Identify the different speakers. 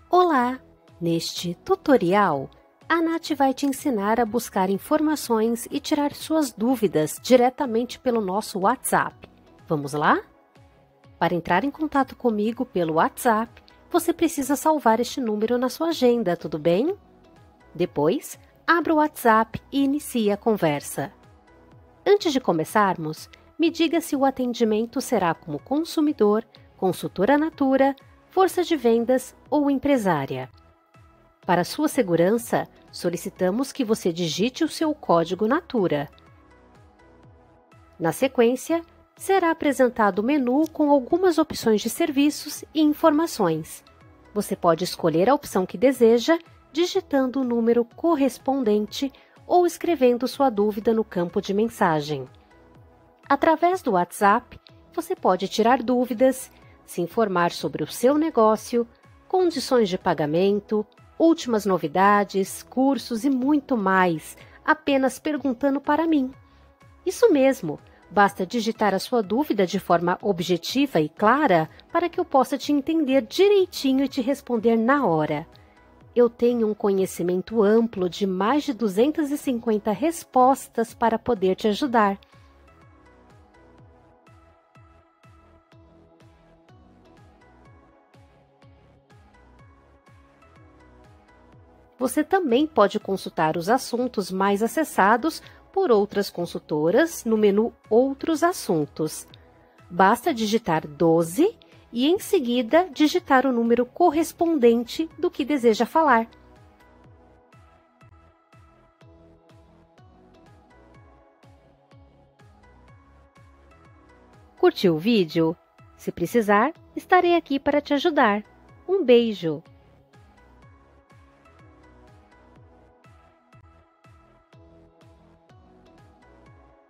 Speaker 1: Olá! Neste tutorial, a Nath vai te ensinar a buscar informações e tirar suas dúvidas diretamente pelo nosso WhatsApp. Vamos lá? Para entrar em contato comigo pelo WhatsApp, você precisa salvar este número na sua agenda, tudo bem? Depois, abra o WhatsApp e inicie a conversa. Antes de começarmos, me diga se o atendimento será como consumidor, consultora Natura, força de vendas ou empresária. Para sua segurança, solicitamos que você digite o seu código Natura. Na sequência, será apresentado o menu com algumas opções de serviços e informações. Você pode escolher a opção que deseja, digitando o número correspondente ou escrevendo sua dúvida no campo de mensagem. Através do WhatsApp, você pode tirar dúvidas, se informar sobre o seu negócio, condições de pagamento, últimas novidades, cursos e muito mais, apenas perguntando para mim. Isso mesmo, basta digitar a sua dúvida de forma objetiva e clara para que eu possa te entender direitinho e te responder na hora. Eu tenho um conhecimento amplo de mais de 250 respostas para poder te ajudar. Você também pode consultar os assuntos mais acessados por outras consultoras no menu Outros Assuntos. Basta digitar 12 e, em seguida, digitar o número correspondente do que deseja falar. Curtiu o vídeo? Se precisar, estarei aqui para te ajudar. Um beijo!